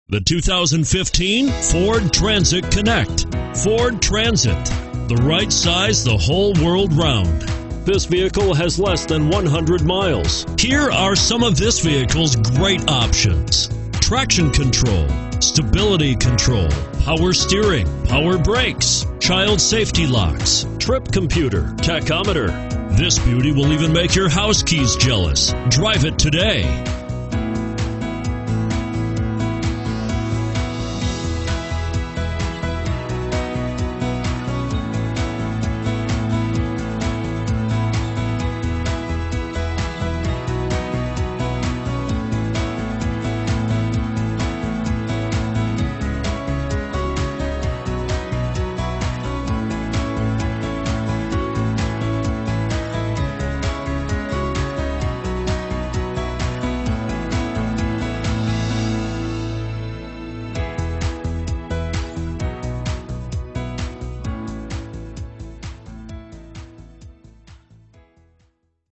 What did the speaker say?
The 2015 Ford Transit Connect. Ford Transit, the right size the whole world round. This vehicle has less than 100 miles. Here are some of this vehicle's great options: traction control, stability control, power steering, power brakes, child safety locks, trip computer, tachometer. This beauty will even make your house keys jealous. Drive it today.